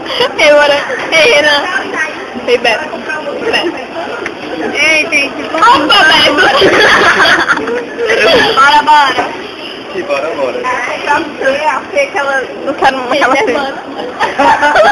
Ei, bora. Ei, Renan. Ei, Beto. Ei, gente, Opa, Beto. bora. Sim, bora. Pra você, a Fê, aquela... Não quero aquela cena.